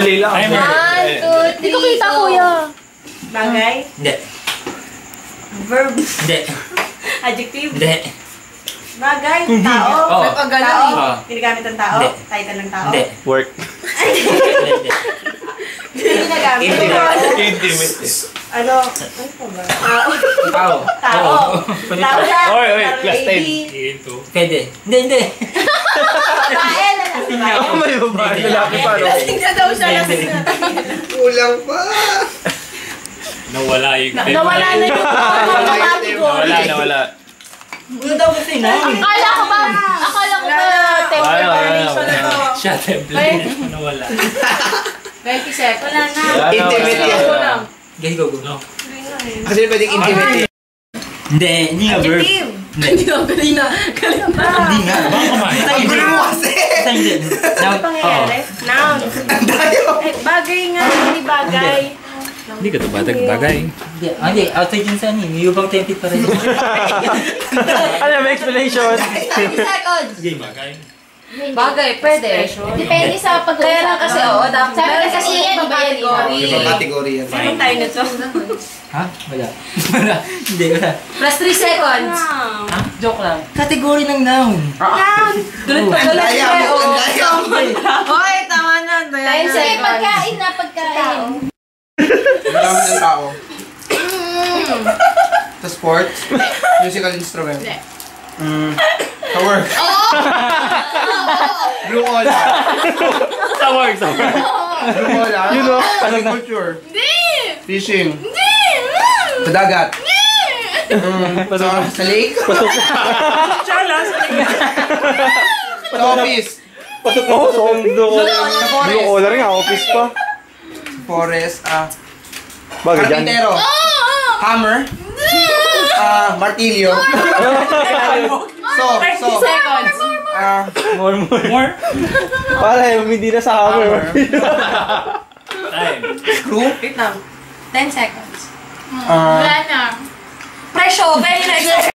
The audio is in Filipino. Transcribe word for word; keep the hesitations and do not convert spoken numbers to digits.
Play lang. One, two, three, Dito kita, kuya. Bagay? Hindi. Verb? Hindi. Adjective? Hindi. Bagay? Tao? Oo. Tao? Oo. Ginagamit ng tao? Hindi. Title ng tao? Hindi. Work. Hindi. Hindi. Hindi ginagamit. Intimate. Ano? Ano pa ba? Tao? Tao. Tao? Pwede Tao tao. siya? Oy, oy, class ten. Ito. Pwede. Hindi, hindi. Babae na lang. Ako may babae. Lalaki pa, no? Lasing na daw siya. Lasing na. Kulang pa. Nawala yung Na- Nawala na yung Nawala, nawala. Ano daw kasi na? Akala ko ba? Akala ko ba? Wala, wala, Temporary wala. Siya, template. Nawala. twenty seconds. Wala na. Wala, Intimate wala, yan. wala. Okay, go, go. No. Kasi pwedeng intimate. Hindi, hindi nga verb. Adjective. Hindi. Hindi ko kanina. Kanina pa. Hindi nga. Baka kumain. Basta Ang hindi. gulo mo kasi. Basta hindi. Ano pangyayari? Noun. Eh, bagay nga. Hindi bagay. Hindi ka ito batag bagay. Hindi, ah, hindi. Outside yun sa ano. May ubang template pa rin. Ano may explanation? thirty seconds. Hindi. Bagay. Bagay, pwede. Depende sa pag-uusap. Kaya lang kasi, oo, dapat. Sabi kasi kasi yan, iba yan. Ibang category yan. Sino tayo nito? Ha? Wala. Wala. Hindi, wala. Plus three seconds. Ha? Joke lang. Category ng noun. Noun. Dulit pa Ang dulit. daya mo, ang daya mo. Hoy, tama na. Ten seconds. Pagkain na, pagkain. Marami ng tao. Sa sports, musical instrument. Mm, sa work. Blue collar. Sa work, sa work. Blue collar. You know, agriculture. Hindi! Fishing. Hindi! Sa dagat. Mm, sa, sa lake. Chala, sa Sa office. Pasok ako sa office. Sa forest. Blue collar nga, office pa. Forest. Ah, Bagay dyan. carpintero. Hammer. Ah, martilyo. So, so. thirty seconds. Ah, More, more. More. Para yung hindi na sa hammer. Time. screw. Wait lang. ten seconds. Ah, Wala na. Presyo, very nice.